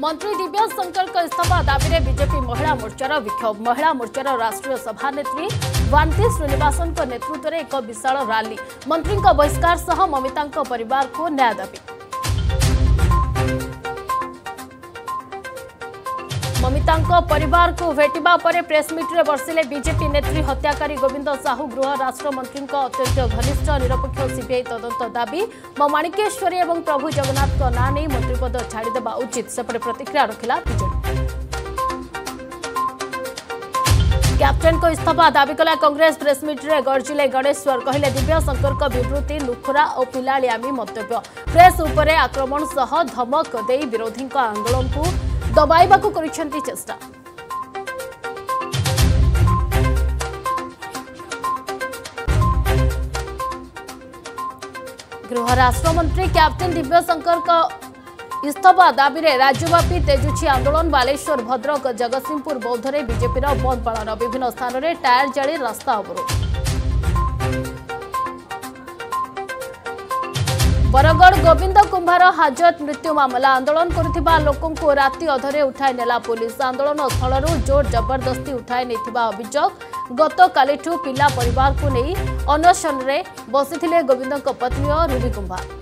मंत्री दिव्या शंकर इस्तीफा दाबी में बीजेपी महिला मोर्चार विक्षोभ। महिला मोर्चार राष्ट्रीय सभानेत्री वांती श्रीनिवासन नेतृत्व में एक विशाल रैली। मंत्री बहिष्कार सह ममिता परिवार को न्याय दाबी। ममिता परिवार को भेटिबा परे प्रेसमिट रे बर्षिले बीजेपी नेत्री हत्याकारी गोविंद साहू। गृह राष्ट्र मंत्री अत्यंत घनिष्ठ निरपेक्ष सीबीआई तदंत दाबी। माणिकेश्वरी और प्रभु जगन्नाथ ना नहीं मंत्रिपद छाड़देवा उचित सेपटे प्रतिक्रिया रखिला बीजेपी। कैप्टेन को इस्तीफा दाबी कला कांग्रेस। प्रेसमिट रे गर्जिले गणेश्वर कहले दिव्या शंकर विवृत्ति लुखुरा और पिलालियामी मंतव्य। प्रेस उपरे आक्रमण सह धमक दे विरोधी आंदोलन को दबाइबाकू करिसेंती चेष्टा। गृह राष्ट्र मंत्री कैप्टेन दिव्या शंकर इस्तीफा दाबी में राज्यव्यापी तेजुची आंदोलन। बालेश्वर भद्रक जगतसिंहपुर बौद्ध में बीजेपी बंद पालन। विभिन्न स्थान में टायर जाली रास्ता अवरोध। बरगढ़ गोविंद कुंभार हाजत मृत्यु मामला। आंदोलन करुथिबा लोकों को राति अधरे उठाई नेला पुलिस। आंदोलन स्थल जोर जबरदस्ती उठाई नेथिबा अभियोग। गत कालिठू पिला परिवार को नहीं अनशन रे बसिथिले गोविंद पत्नी और रूबी कुंभार।